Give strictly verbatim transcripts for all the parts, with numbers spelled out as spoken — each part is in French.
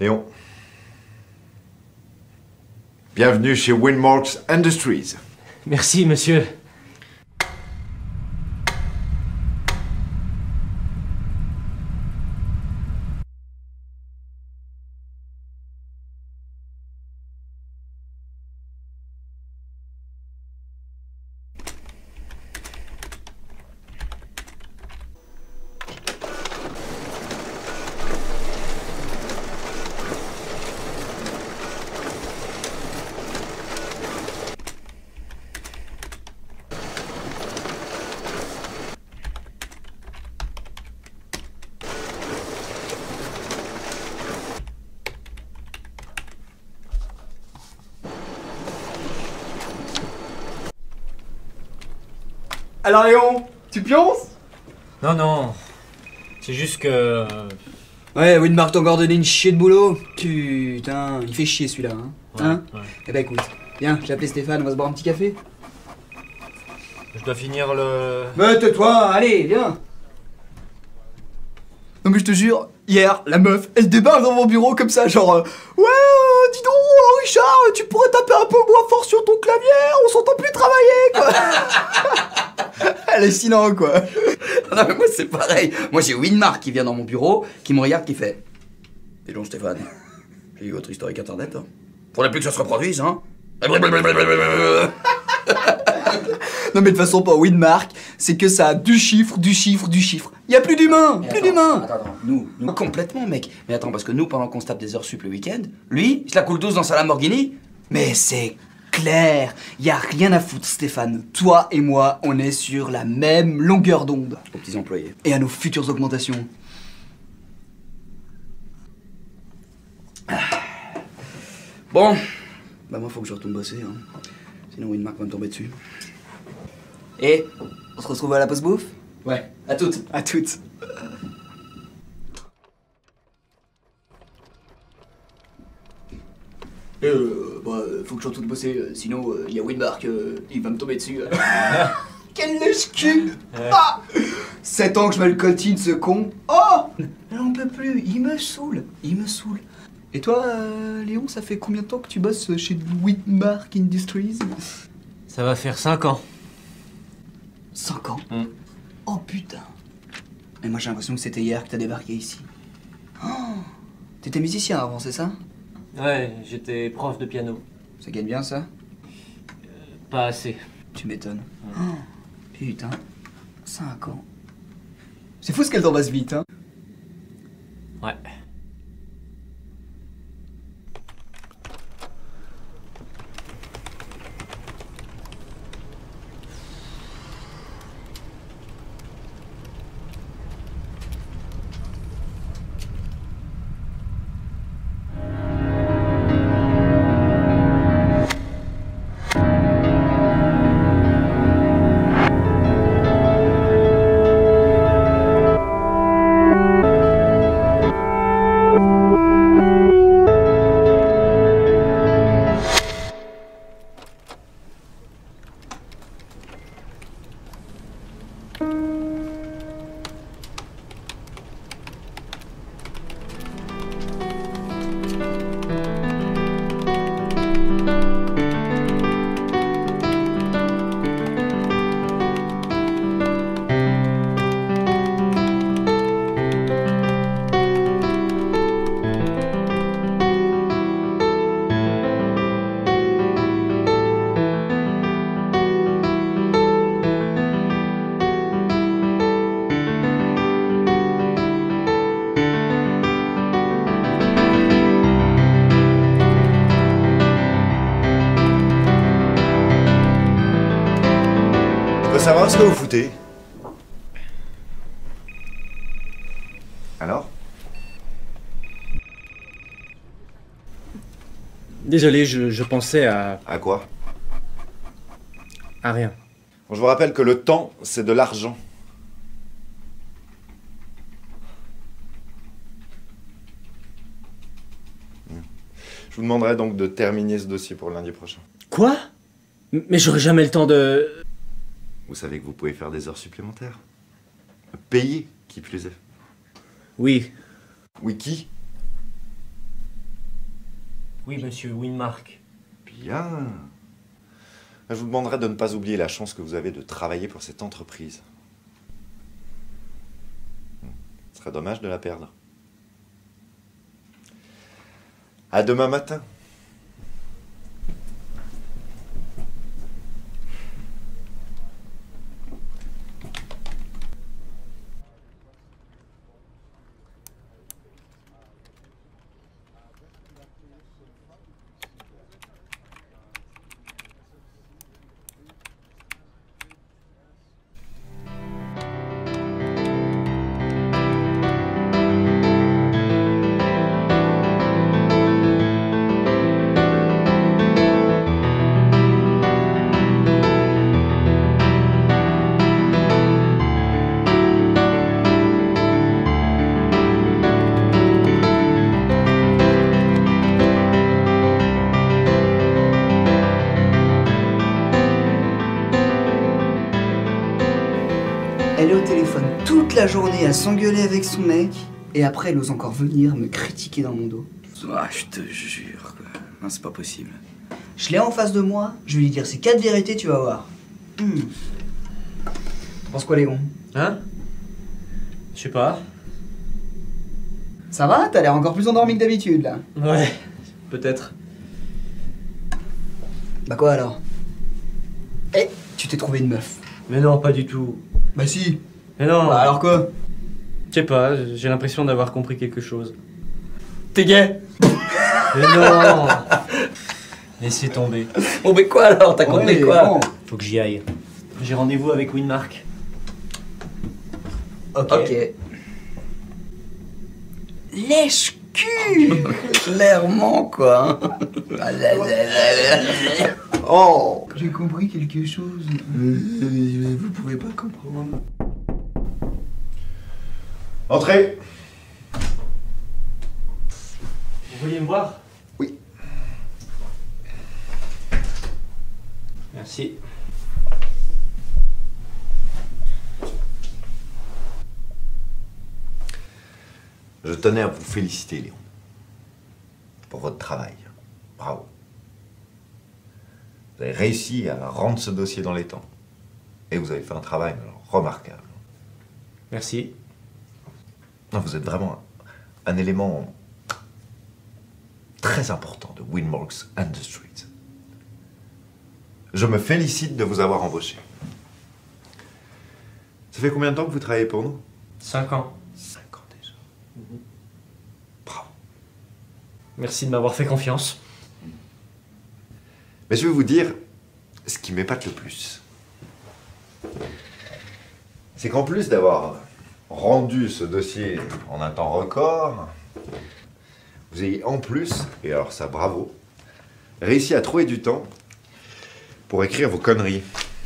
Léon. Bienvenue chez Winmarks Industries. Merci, monsieur. Alors Léon, tu pionces? Non, non. C'est juste que... euh, Ouais, Winmark t'a encore donné une chier de boulot. Putain, il fait chier celui-là, hein. Ouais, Hein ouais. Eh ben écoute, viens, j'ai appelé Stéphane, on va se boire un petit café. Je dois finir le... Mais tais-toi, allez, viens. Non mais je te jure, hier, la meuf, elle débarque dans mon bureau comme ça, genre... euh, ouais, euh, dis donc, euh, Richard, tu pourrais taper un peu moins fort sur ton clavier, on s'entend plus travailler, quoi. Hallucinant, quoi. Non mais moi c'est pareil, moi j'ai Winmark qui vient dans mon bureau, qui me regarde, qui fait... Dis donc Stéphane, j'ai eu votre historique internet, hein. Faudrait plus que ça se reproduise, hein. Non mais de toute façon pour Winmark, c'est que ça a du chiffre, du chiffre, du chiffre. Y a plus d'humains, plus d'humains. Attends, attends, nous, nous, complètement mec. Mais attends, parce que nous, pendant qu'on se tape des heures sup le week-end, lui, il se la coule douce dans sa Lamborghini. Mais c'est clair, y a rien à foutre Stéphane. Toi et moi, on est sur la même longueur d'onde. Aux petits employés. Et à nos futures augmentations. Bon, bah moi faut que je retourne bosser, hein. Sinon Winmark va me tomber dessus. Et on se retrouve à la pause bouffe? Ouais, à toutes. À toutes. Et euh, bah, faut que je retourne bosser, euh, sinon il euh, y a Winmark, euh, il va me tomber dessus. Quel lèche-cul! Ah, sept ans que je me le coltine, ce con. Oh! J'en peux plus, il me saoule, il me saoule. Et toi, euh, Léon, ça fait combien de temps que tu bosses chez Winmark Industries? Ça va faire cinq ans. cinq ans? Mm. Oh putain. Mais moi j'ai l'impression que c'était hier que t'as débarqué ici. Oh, t'étais musicien avant, c'est ça? Ouais, j'étais prof de piano. Ça gagne bien ça? Pas assez. Tu m'étonnes. Oh, putain. cinq ans. C'est fou ce qu'elle t'en passe vite, hein? Ouais. Je veux savoir ce que vous foutez. Alors? Désolé, je, je pensais à... À quoi? à rien. Bon, je vous rappelle que le temps, c'est de l'argent. Je vous demanderai donc de terminer ce dossier pour lundi prochain. Quoi? Mais j'aurai jamais le temps de... Vous savez que vous pouvez faire des heures supplémentaires. Payer, qui plus est. Oui. Oui, qui? Oui, monsieur Winmark. Bien. Je vous demanderai de ne pas oublier la chance que vous avez de travailler pour cette entreprise. Ce serait dommage de la perdre. À demain matin. Elle est au téléphone toute la journée à s'engueuler avec son mec, et après elle ose encore venir me critiquer dans mon dos. Ah, je te jure, quoi. Non, c'est pas possible. Je l'ai en face de moi, je vais lui dire ces quatre vérités, tu vas voir. Hmm. T'en penses quoi, Léon? Hein? Je sais pas. Ça va? T'as l'air encore plus endormi que d'habitude, là. Ouais, peut-être. Bah quoi alors? Eh, tu t'es trouvé une meuf. Mais non, pas du tout. Bah si. Mais non. Bah alors quoi? Je sais pas, j'ai l'impression d'avoir compris quelque chose. T'es gay? Mais non. Laissez tomber. Bon, mais quoi alors? T'as compris Ouais, quoi? bon. Faut que j'y aille. J'ai rendez-vous avec Winmark. Ok. Ok. Lèche-cul. Clairement, quoi. Oh, j'ai compris quelque chose. Vous pouvez pas comprendre. Entrez. Vous vouliez me voir? Oui. Merci. Je tenais à vous féliciter, Léon, pour votre travail. Bravo. Vous avez réussi à rendre ce dossier dans les temps. Et vous avez fait un travail alors, remarquable. Merci. Non, vous êtes vraiment un, un élément très important de Winmark Industries. Je me félicite de vous avoir embauché. Ça fait combien de temps que vous travaillez pour nous? Cinq ans. Cinq ans déjà. Bravo. Merci de m'avoir fait confiance. Mais je vais vous dire ce qui m'épate le plus. C'est qu'en plus d'avoir rendu ce dossier en un temps record, vous ayez en plus, et alors ça bravo, réussi à trouver du temps pour écrire vos conneries.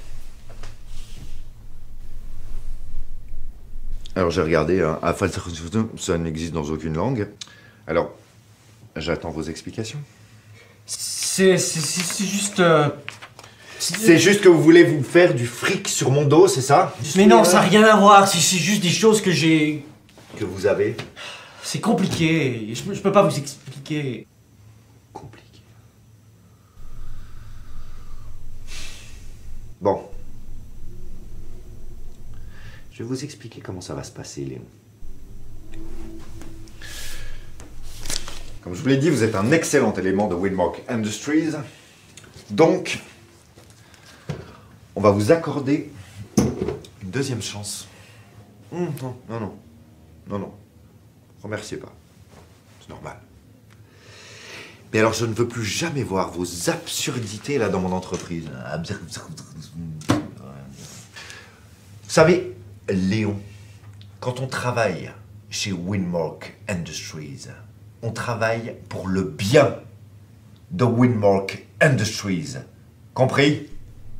Alors j'ai regardé, hein, ça n'existe dans aucune langue. Alors, j'attends vos explications. C'est c'est- c'est juste... euh, C'est juste que vous voulez vous faire du fric sur mon dos, c'est ça? Mais non, ça n'a rien à voir. C'est c'est juste des choses que j'ai... Que vous avez C'est compliqué. Je, peux- je peux pas vous expliquer. compliqué. Bon. Je vais vous expliquer comment ça va se passer, Léon. Comme je vous l'ai dit, vous êtes un excellent élément de Winmark Industries. Donc, on va vous accorder une deuxième chance. Hum, non, non, non. Non, non. Remerciez pas. C'est normal. Mais alors, je ne veux plus jamais voir vos absurdités là dans mon entreprise. Vous savez, Léon, quand on travaille chez Winmark Industries, on travaille pour le bien de Winmark Industries. Compris?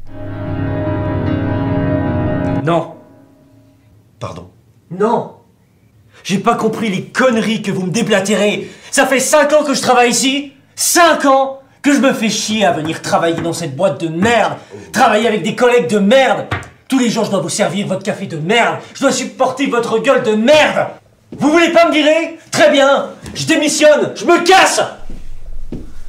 Non. Pardon? Non. J'ai pas compris les conneries que vous me déblatérez. Ça fait cinq ans que je travaille ici. Cinq ans que je me fais chier à venir travailler dans cette boîte de merde. Travailler avec des collègues de merde. Tous les jours, je dois vous servir votre café de merde. Je dois supporter votre gueule de merde. Vous voulez pas me virer? Très bien. Je démissionne. Je me casse.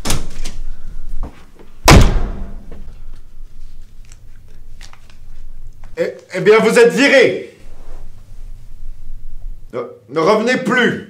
Eh bien, vous êtes viré. Ne, ne revenez plus.